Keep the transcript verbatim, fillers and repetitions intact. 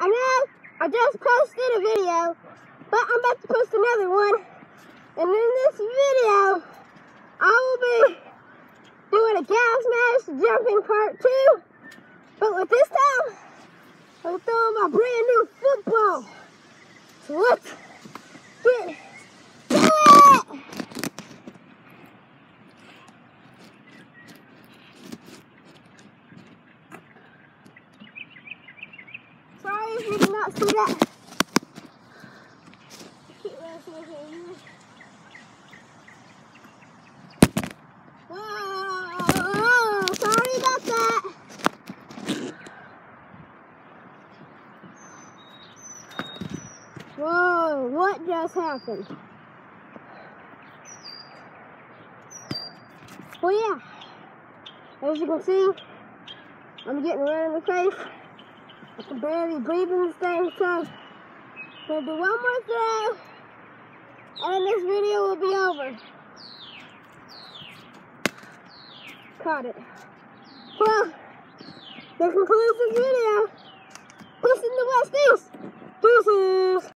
know I just posted a video, but I'm about to post another one. And in this video, I will be doing a gas mask jumping part two. But with this time, I'm throwing my brand new football. So let's get to it! Sorry if you did not see that. Whoa, sorry about that. Whoa, what just happened? Well, yeah, as you can see, I'm getting red in the face. I can barely breathe in this thing, so I'm gonna do one more throw, and this video will be over. Caught it. Well, that concludes this video. Peace in the West East. Deuces.